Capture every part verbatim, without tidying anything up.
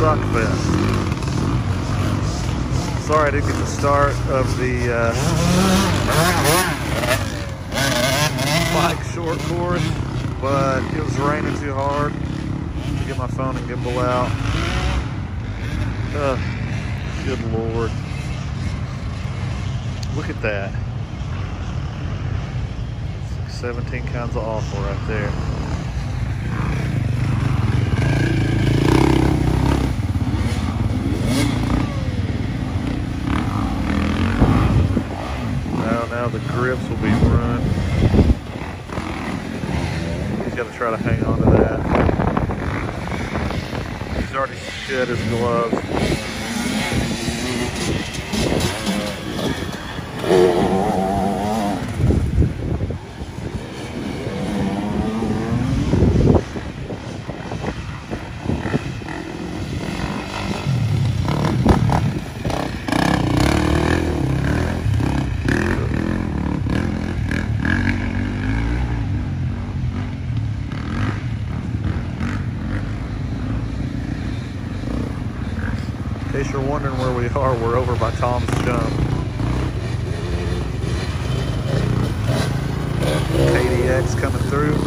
Suck Fest. Sorry I didn't get the start of the uh, bike short course, but it was raining too hard to get my phone and gimbal out. Uh, good Lord. Look at that. seventeen kinds of awful right there. Now, now the grips will be ruined. He's got to try to hang on to that. He's already shed his gloves. In case you're wondering where we are, we're over by Tom's Jump. K D X coming through.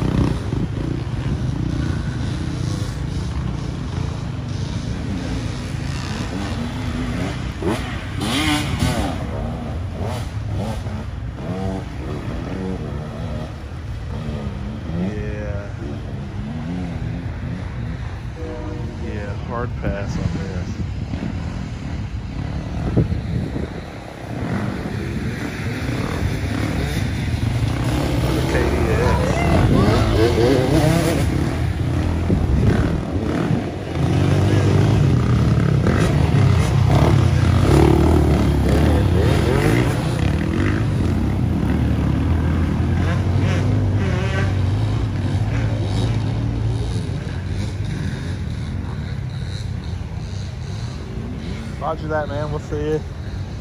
Yeah. Yeah, hard pass on this. Roger that, man. We'll see you.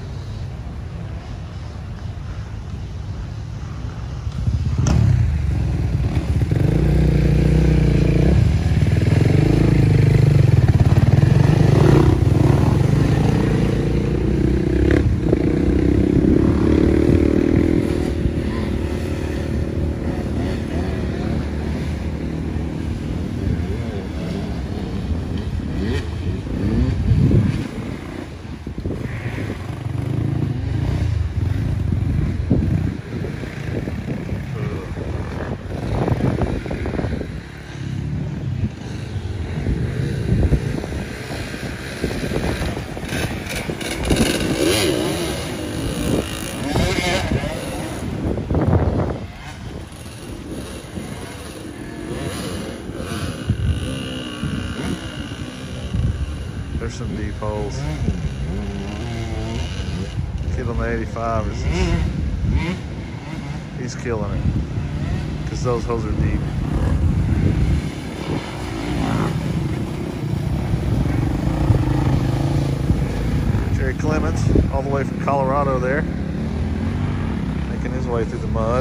There's some deep holes. Kid on the eighty-five is just, he's killing it because those holes are deep. Jerry Clements, all the way from Colorado there, making his way through the mud.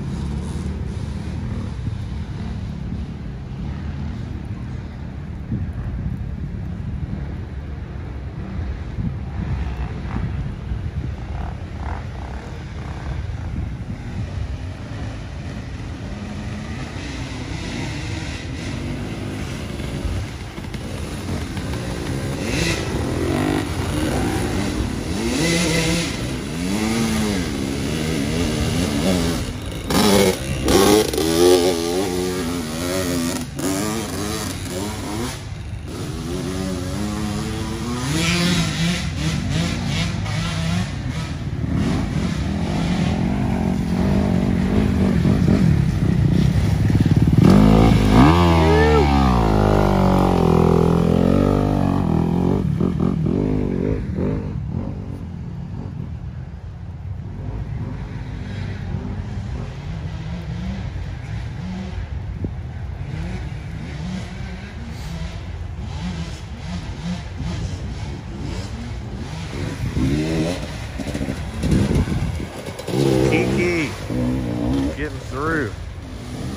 Getting through,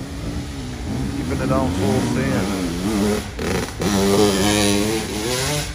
keeping it on full send.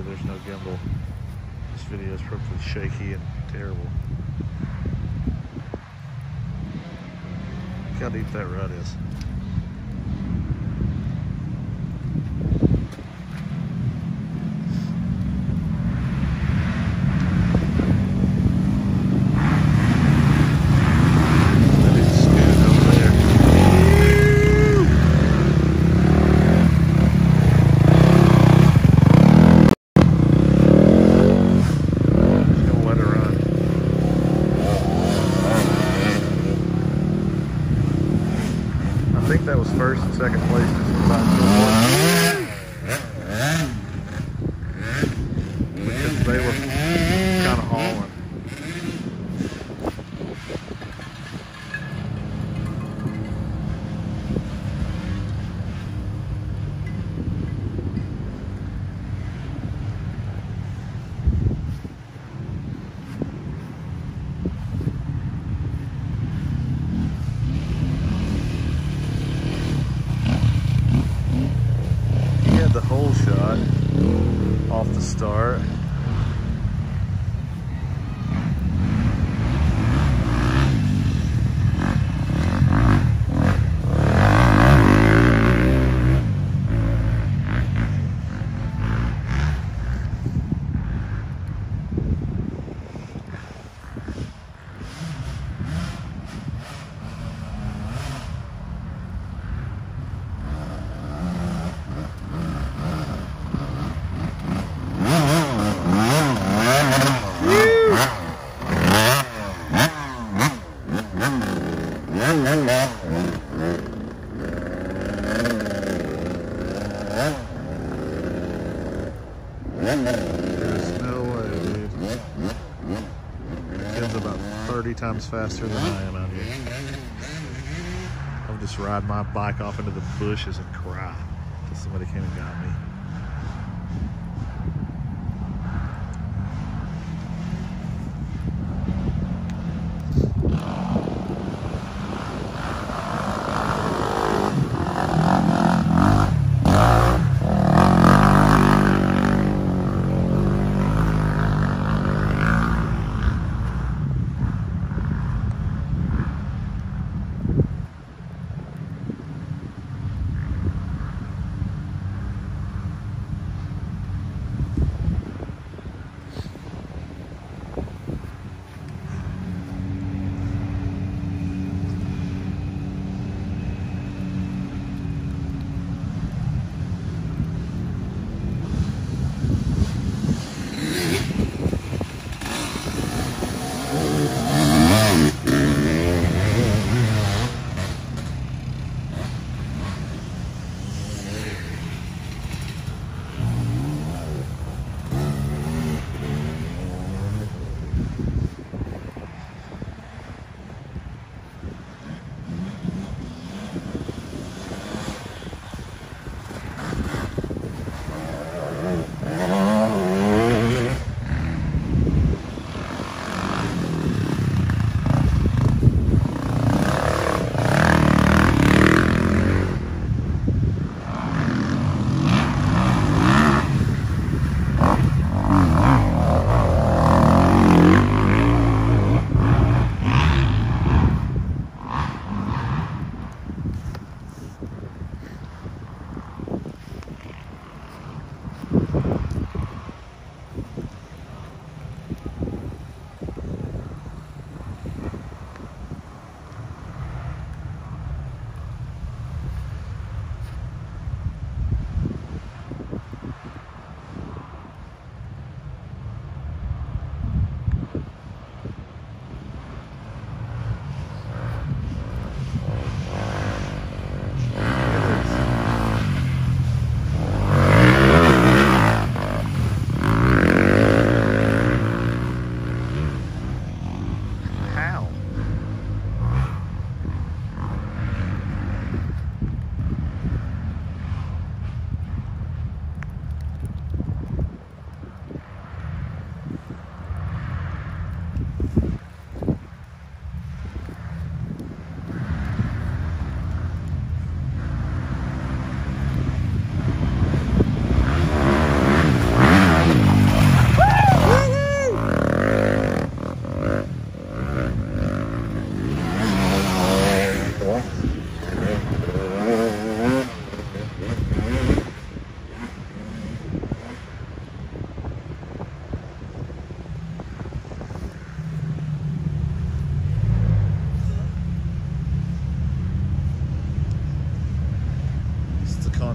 sorry there's no gimbal. This video is probably shaky and terrible. Look how deep that rut is. I think that was first and second place just about because they were kind of hauling. The hole shot off the start. There's no way, dude. It's about thirty times faster than I am out here. I'll just ride my bike off into the bushes and cry until somebody came and got me.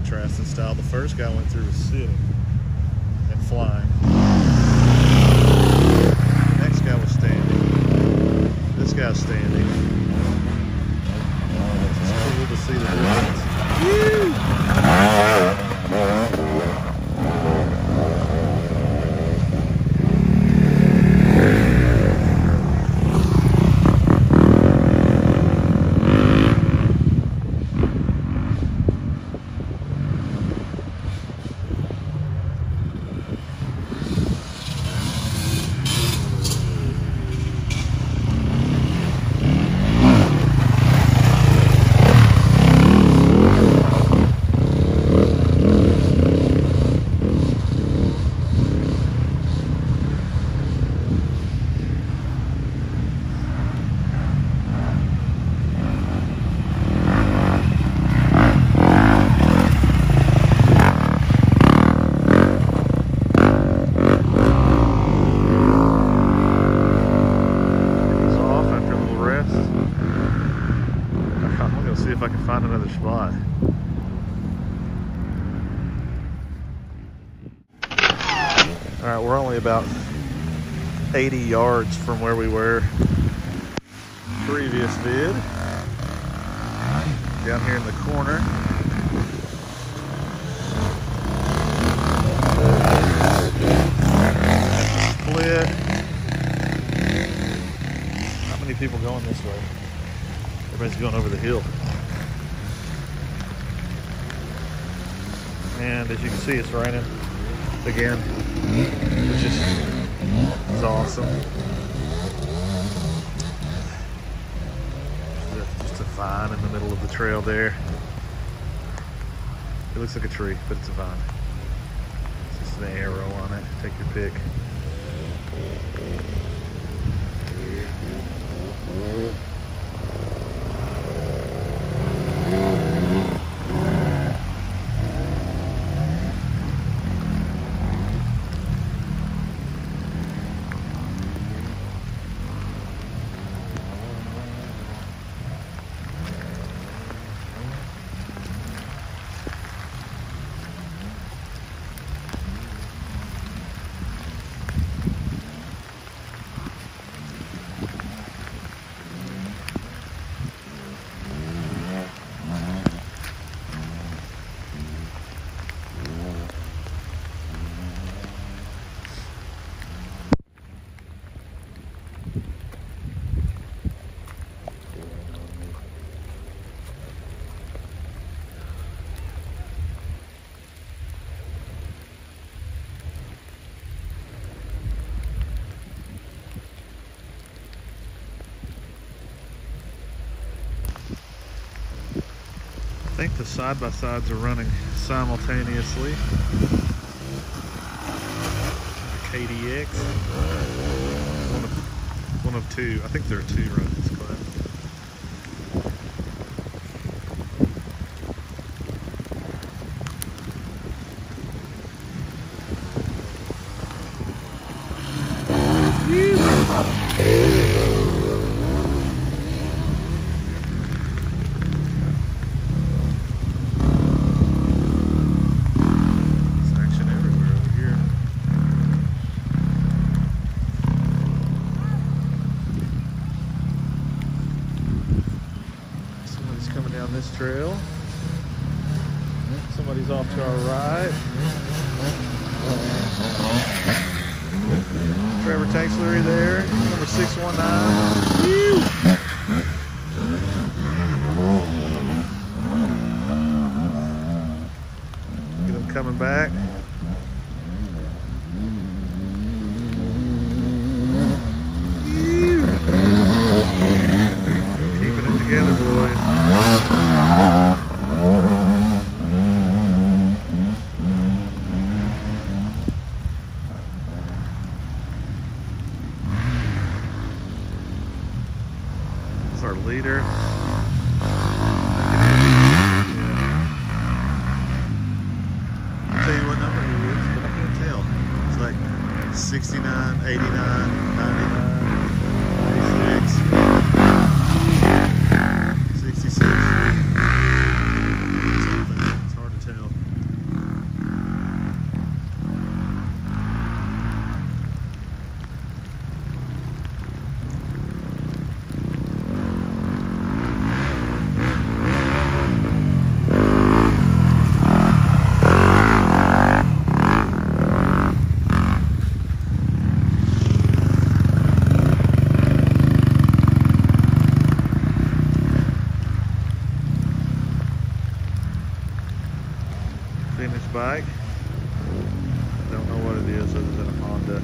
contrasting style. The first guy went through was sitting and flying. The next guy was standing. This guy's standing. It's cool to see the difference. Woo! See if I can find another spot. Alright, we're only about eighty yards from where we were previous vid. Down here in the corner. Split. Not many people going this way. Everybody's going over the hill. And as you can see, it's raining again, which is, is awesome. Just a vine in the middle of the trail there. It looks like a tree, but it's a vine. It's just an arrow on it. Take your pick. I think the side-by-sides are running simultaneously. K D X. One of, one of two. I think there are two running this class. This trail. Somebody's off to our right. Trevor Tankslery there, number six one nine. Get them coming back. Keeping it together, boys. That's our leader. I'll tell you what, Nice bike. Don't know what it is other than a Honda.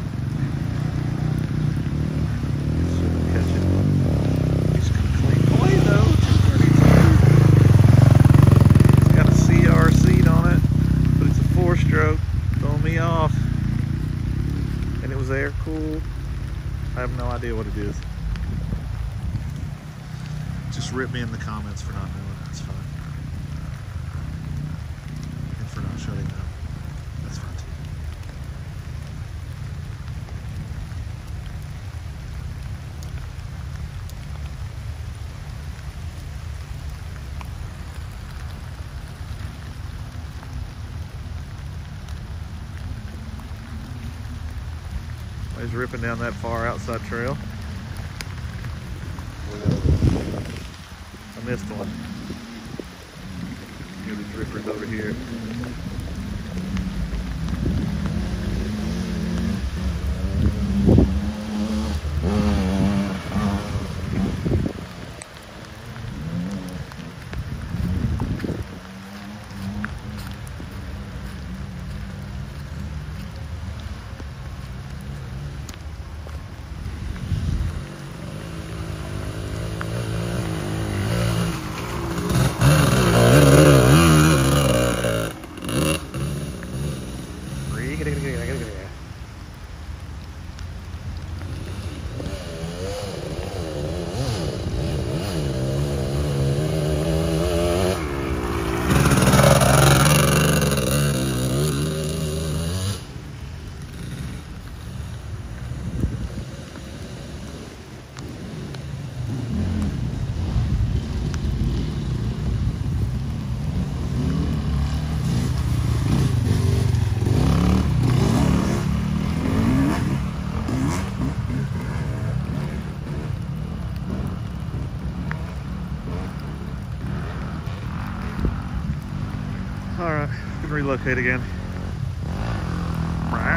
Shouldn't catch it. He's clean play though. two thirty-two. It's got a C R seat on it, but it's a four-stroke. Throwing me off. And it was air cooled. I have no idea what it is. Just rip me in the comments for not knowing. That's fine. And for not shutting up. That's fine too. He's ripping down that far outside trail. I missed one. Here the drifter's over here. Alright, we can relocate again.